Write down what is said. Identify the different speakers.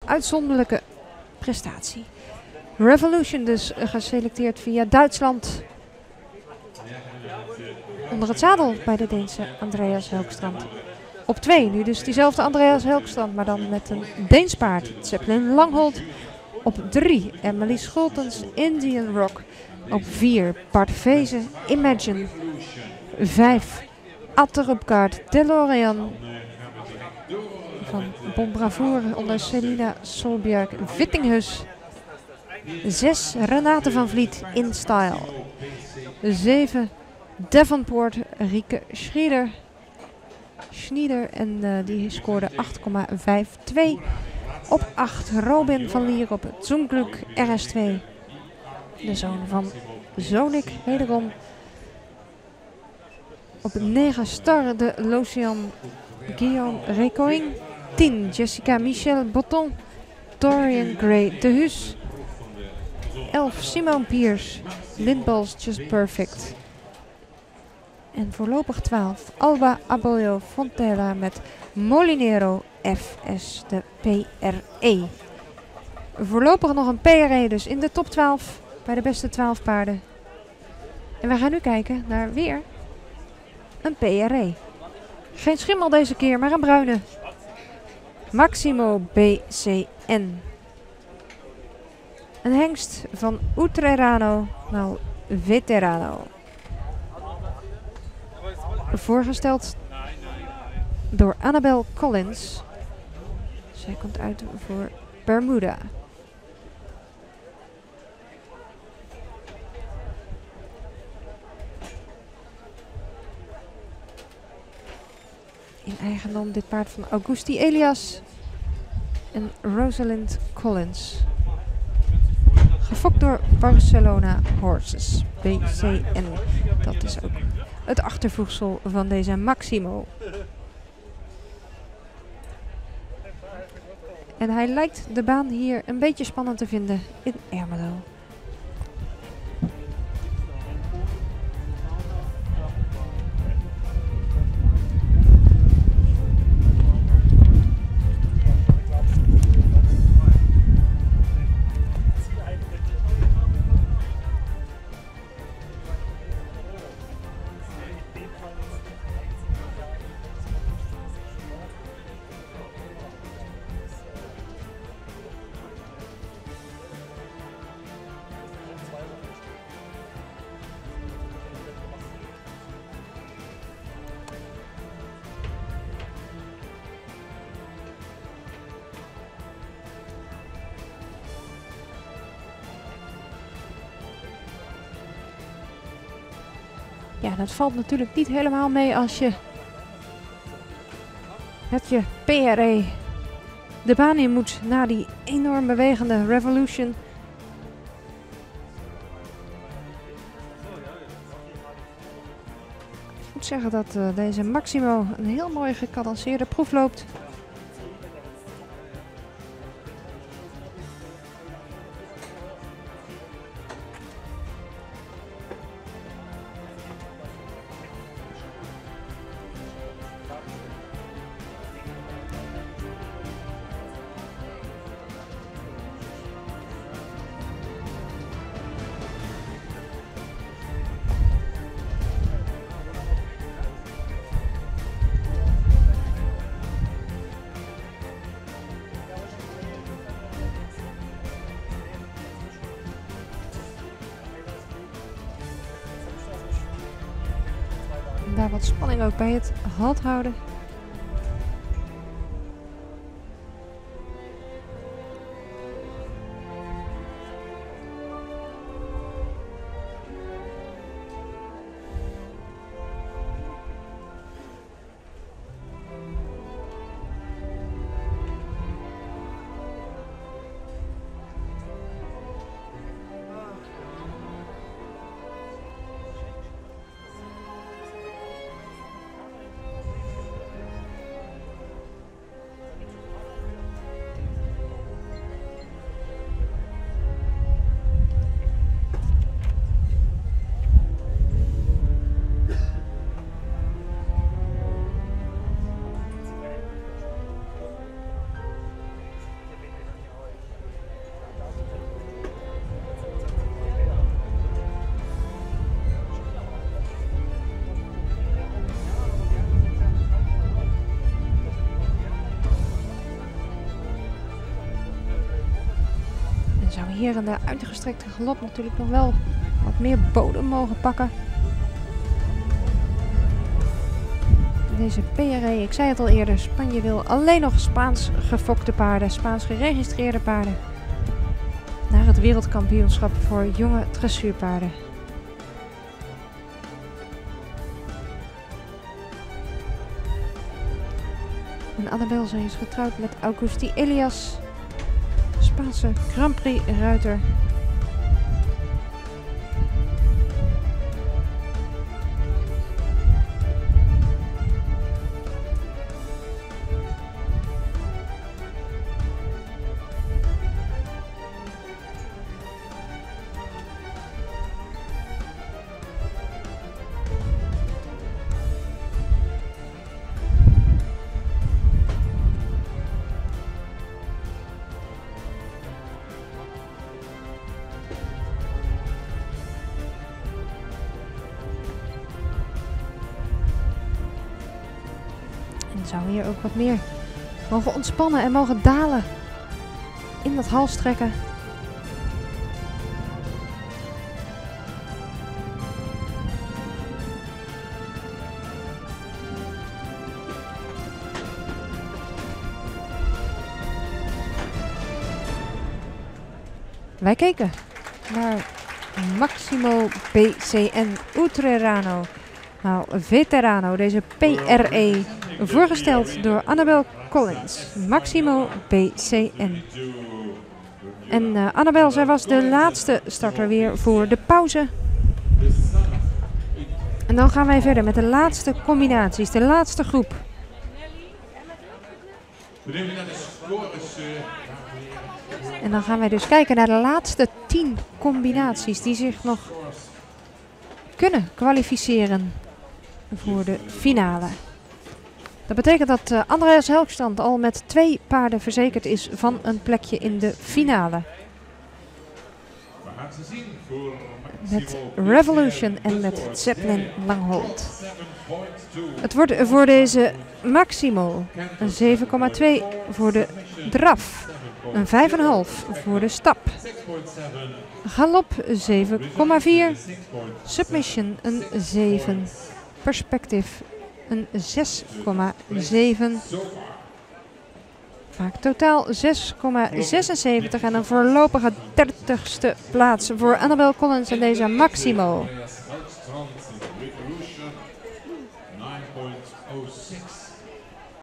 Speaker 1: uitzonderlijke prestatie. Revolution dus geselecteerd via Duitsland. Onder het zadel bij de Deense Andreas Helgstrand. Op 2 nu dus diezelfde Andreas Helgstrand, maar dan met een Deens paard. Zeppelin Langholt. Op 3 Emily Scholtens, Indian Rock. Op 4 Bart Vezen, Imagine. 5 Atterupkaart, DeLorean. Van Bon Bravour onder Selina Solbjerg, Vittinghus. 6 Renate van Vliet, In Style. 7 Devonport, Rieke Schnieder en die scoorde 8,52. Op 8 Robin van Lier op Zumglück RS2. De zoon van Zonik wederom. Op 9 Star de L'Ocean Guillaume Recoing. 10 Jessica Michel Botton. Dorian Gray de Hus. 11 Simone Piers. Lindbals Just Perfect. En voorlopig 12 Alba Abolio Fontella met Molinero FS de PRE. Voorlopig nog een PRE dus in de top 12 bij de beste 12 paarden. En we gaan nu kijken naar weer een PRE. Geen schimmel deze keer, maar een bruine. Maximo BCN. Een hengst van Utrerano naar Veterano. Voorgesteld door Annabel Collins. Zij komt uit voor Bermuda. In eigendom dit paard van Augusti Elias en Rosalind Collins. Gefokt door Barcelona Horses, BCN. Dat is ook het achtervoegsel van deze Maximo. En hij lijkt de baan hier een beetje spannend te vinden in Ermelo. Ja, dat valt natuurlijk niet helemaal mee als je met je PRE de baan in moet na die enorm bewegende Revolution. Ik moet zeggen dat deze Maximo een heel mooi gecadenceerde proef loopt. Daar wat spanning ook bij het halt houden. En zou hier in de uitgestrekte galop natuurlijk nog wel wat meer bodem mogen pakken. Deze PRE, ik zei het al eerder, Spanje wil alleen nog Spaans gefokte paarden, Spaans geregistreerde paarden. Naar het wereldkampioenschap voor jonge dressuurpaarden. En Annabel, zij is getrouwd met Augusti Elias, Spaanse Grand Prix ruiter. Zou hier ook wat meer mogen ontspannen en mogen dalen in dat halstrekken. Wij keken naar Maximo BCN Utrerano. Nou, Veterano, deze PRE, voorgesteld door Annabel Collins, Maximo BCN. En Annabel, zij was de laatste starter weer voor de pauze. En dan gaan wij verder met de laatste combinaties, de laatste groep. En dan gaan wij dus kijken naar de laatste 10 combinaties die zich nog kunnen kwalificeren voor de finale. Dat betekent dat Andreas Helgstrand al met 2 paarden verzekerd is van een plekje in de finale. Met Revolution en met Zeppelin Langholt. Het wordt voor deze Maximo een 7,2 voor de draf. Een 5,5 voor de stap. Galop 7,4. Submission een 7. Perspective een 6,7. Maakt totaal 6,76 en een voorlopige 30ste plaats voor Annabel Collins en deze Maximo.